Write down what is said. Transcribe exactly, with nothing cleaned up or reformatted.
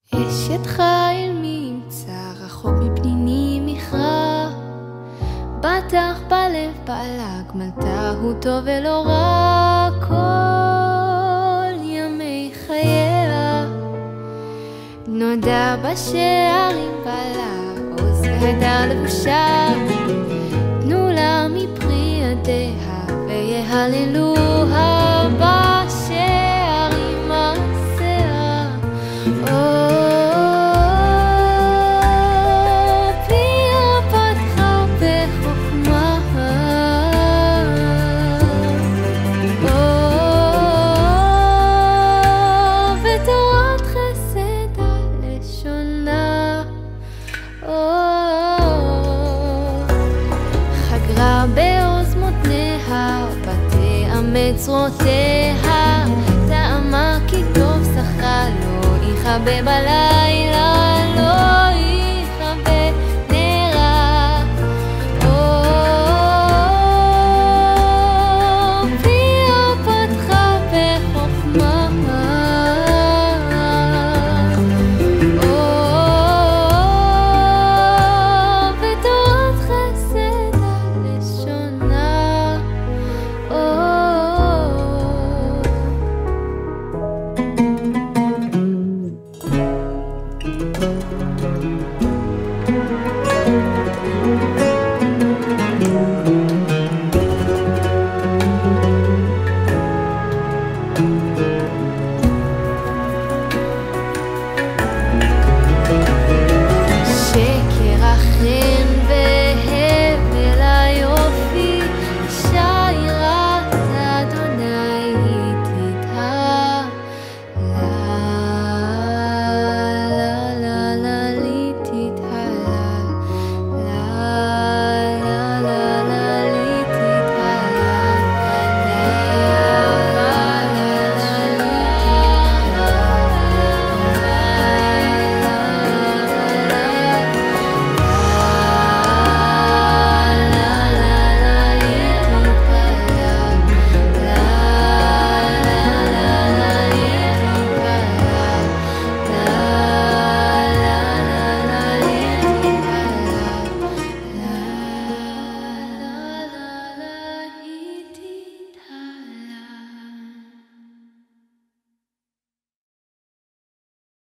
אשת חיל ממצא רחוק מפניני מכרע, בטח בלב בעלה גמלתה הוא טוב ולא רע כל ימי חייה. נודע בשערים בעלה עוז והדר לבושה, תנו לה מפרי ידיה ויהללוה בשערים מעשיה. פיה פתחה בחוכמה, ותורת חסד על לשונה. חגרה בעוז מותניה, בתאמץ זרועותיה, טעמה כי טוב שכרה לו, יכבה בלילה.